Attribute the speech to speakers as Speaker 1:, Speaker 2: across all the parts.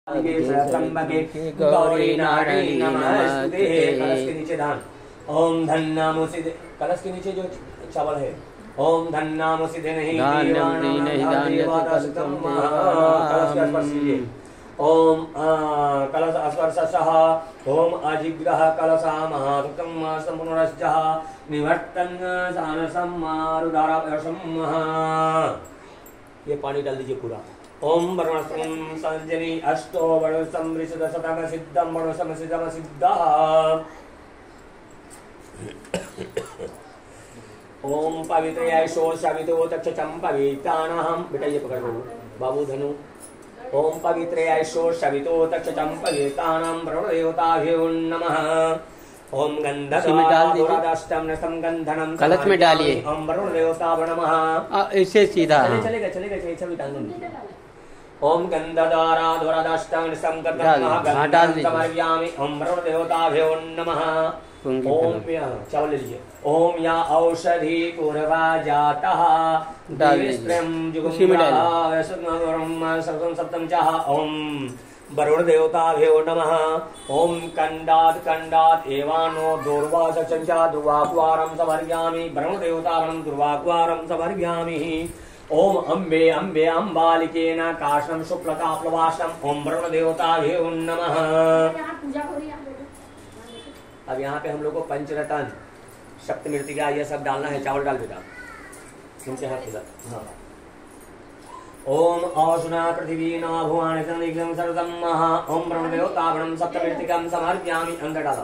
Speaker 1: गौरी नारायणी नमस्ते। कलश के नीचे धान। ओम धन नामो सिद्धे। कलश के नीचे जो चावल है। ओम धन नामो सिद्धे नहीं ओम कलश स्पर्शः ओम अजिग्रह कलशा महाभक्तं संपुनरश्चः निवर्तन सानसम्मारुदारवशम्। ये पानी डाल दीजिए पूरा। ओम वर्णस्त्रं संजनी अष्टो वर्णस्त्रं ऋषदशतम सिद्धं वर्णस्त्रं सिद्धं सिद्धः। ओम पवित्रयाय शोषवितो तक्षचं पवित्राणाहं। बेटा ये पकड़ लो बाबू धनु। ओम पवित्रयाय शोषवितो तक्षचं पवित्राणां ब्रह्मदेवताभ्यो नमः। ओम गंधर्वादाष्टम गंधनम
Speaker 2: कलश में डालिए।
Speaker 1: ओम वरुणदेवताभ्यो नमः।
Speaker 2: इसे सीधा
Speaker 1: चलेगा चलेगा छवि डाल दीजिए। ओम गंधदाराधुरादाष्टम समर्पयामि। ओम वरुणदेवताभ्यो नमः। ओम चावल ले लीजिए। ओम या औषधि पूर्वा जातः सप्तम चाह। ओम वरुण देवताभ्यो नमः। ओम कंडात कंडात एवानो दूर्वासचंचा दुर्वाक्वारं समर्पयामि। वरुण देवताभ्यं दुर्वाक्वारं समर्पयामि। ओम अम्बे अम्बे अम्बालिकेन काशं शुक्लकाप्लवासम्। ओम वरुण देवताभ्यो नमः। अब यहाँ पे हम लोग को पंचरतन सप्तमृतिका ये सब डालना है। चावल डाल बेटा उनके हाथ के साथ। हाँ। ओम औषुना पृथ्वी न भुवानि संदिग्धं सर्वं महा। ओम ब्रह्मदेवताभ्यं सप्तमृतिकं समर्पयामि। अंदर डाला।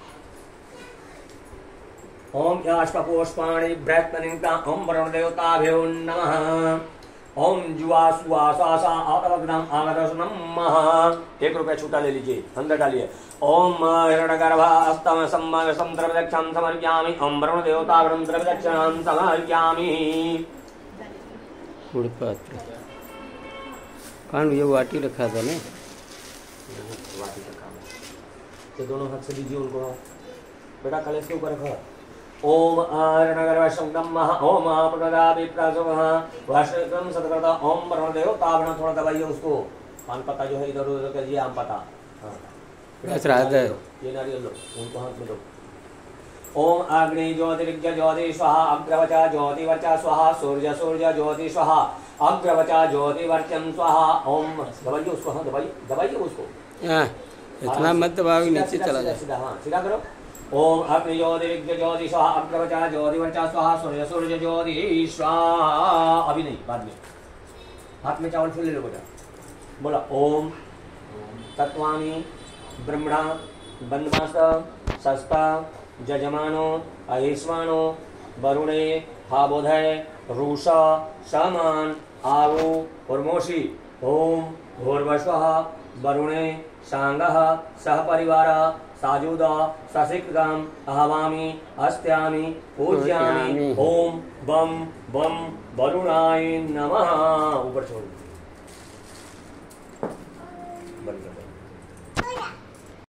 Speaker 1: ओम याष्पपुष्पाणि बृहत्पनिका। ओम ब्रह्मदेवताभ्यो नमः। ओम जुआ सुआ स्वासा आतवग्नम आगतसुनम महा। 1 रुपया छूटा ले लीजिए। अंदर डालिए। ओम हिरण्यगर्भ अस्तम सम्मगसं द्रव्यदक्षं समर्पयामि। ओम वरुण देवताभ्यं द्रव्यदक्षं समर्पयामि।
Speaker 2: कान ये वाटी रखा था ना।
Speaker 1: वाटी रखा है ये दोनों हाथ से दीजिए उनको। बेटा कलश के ऊपर रखा। ओम हिरण्यगर्भशंकमः। ओम प्रदाविप्रसवः वाष्णवं सतकृता। ओम वरुण देवताभ्यं थोड़ा दबाइए उसको। पान पत्ता जो है इधर उधर करिए। आम पत्ता ये नारियल लो उनको हाथ में दो। ओम अग्नि ज्योतिर्ज्य ज्योति स्वाहा अग्रवचा ज्योतिवर्चा स्वाहा सूर्य सूर्य ज्योति स्वाहा अग्रवचा ज्योतिवर्चम स्वाहा। ओम दबाइए उसको। हाँ दबाइए दबाइए उसको।
Speaker 2: इतना मत दबाओ नीचे चला जाए।
Speaker 1: सीधा हाँ सीधा करो। ओम अग्नि ज्योतिर्ज्य ज्योति स्वाहा अग्रवचा ज्योतिवर्चा स्वाहा सूर्य सूर्य ज्योति स्वाहा। अभी नहीं बाद में। हाथ में चावल फिर ले लो बेटा। बोला ओम तत्वानि ब्रह्मणा बन्धमास सस्ता जजमानो अहिस्वानो वरुणे हाबोधय रूषा समान आवो उर्मोषि। ओम भूर्भुवः वरुणे सांगः सह परिवार साजुद सशिक्तम् आवामि अस्त्यामि पूज्यामि। ओम बम बम वरुणाय नमः। ऊपर छोड़